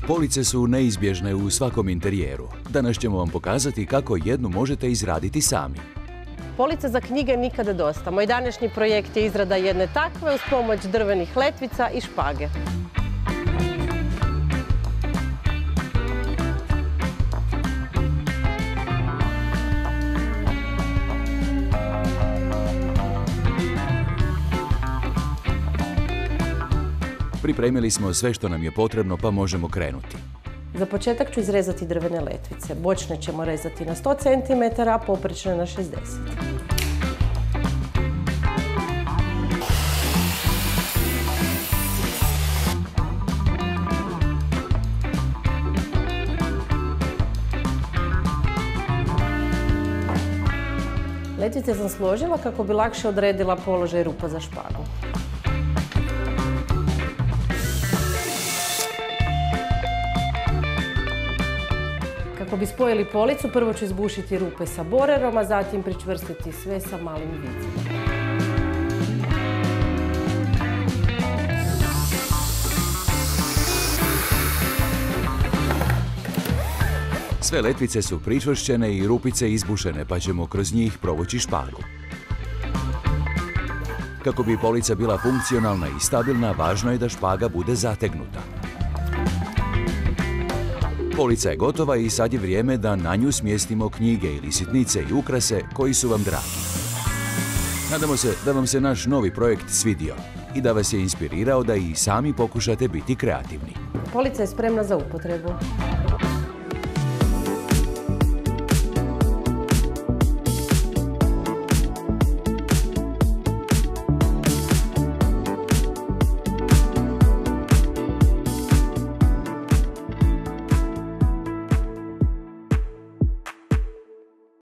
Police su neizbježne u svakom interijeru. Danas ćemo vam pokazati kako jednu možete izraditi sami. Police za knjige nikada dosta. Moj današnji projekt je izrada jedne takve uz pomoć drvenih letvica i špage. Pripremili smo sve što nam je potrebno, pa možemo krenuti. Za početak ću izrezati drvene letvice. Bočne ćemo rezati na 100 cm, a poprečne na 60. Letvice sam složila kako bi lakše odredila položaj rupa za špagu. Kako bi spojili policu, prvo ću izbušiti rupe sa borerom, a zatim pričvrstiti sve sa malim vicima. Sve letvice su pričvršćene i rupice izbušene, pa ćemo kroz njih provući špagu. Kako bi polica bila funkcionalna i stabilna, važno je da špaga bude zategnuta. Polica je gotova i sad je vrijeme da na nju smjestimo knjige ili sitnice i ukrase koji su vam dragi. Nadamo se da vam se naš novi projekt svidio i da vas je inspirirao da i sami pokušate biti kreativni. Polica je spremna za upotrebu.